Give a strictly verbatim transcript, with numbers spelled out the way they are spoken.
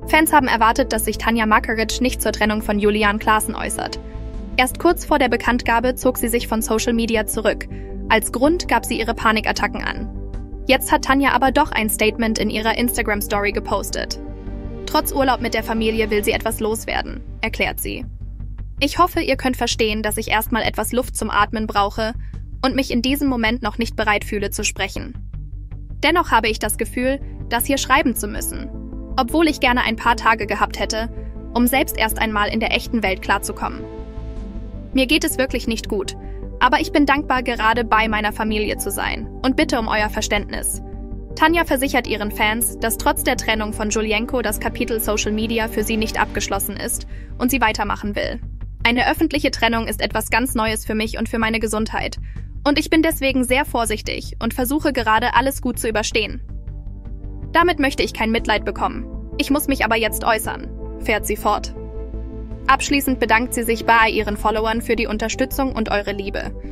Fans haben erwartet, dass sich Tanja Makaritsch nicht zur Trennung von Julian Claessen äußert. Erst kurz vor der Bekanntgabe zog sie sich von Social Media zurück. Als Grund gab sie ihre Panikattacken an. Jetzt hat Tanja aber doch ein Statement in ihrer Instagram-Story gepostet. Trotz Urlaub mit der Familie will sie etwas loswerden, erklärt sie. Ich hoffe, ihr könnt verstehen, dass ich erstmal etwas Luft zum Atmen brauche und mich in diesem Moment noch nicht bereit fühle zu sprechen. Dennoch habe ich das Gefühl, das hier schreiben zu müssen, obwohl ich gerne ein paar Tage gehabt hätte, um selbst erst einmal in der echten Welt klarzukommen. Mir geht es wirklich nicht gut, aber ich bin dankbar, gerade bei meiner Familie zu sein und bitte um euer Verständnis. Tanja versichert ihren Fans, dass trotz der Trennung von Julienko das Kapitel Social Media für sie nicht abgeschlossen ist und sie weitermachen will. Eine öffentliche Trennung ist etwas ganz Neues für mich und für meine Gesundheit. Und ich bin deswegen sehr vorsichtig und versuche gerade, alles gut zu überstehen. Damit möchte ich kein Mitleid bekommen. Ich muss mich aber jetzt äußern, fährt sie fort. Abschließend bedankt sie sich bei ihren Followern für die Unterstützung und eure Liebe.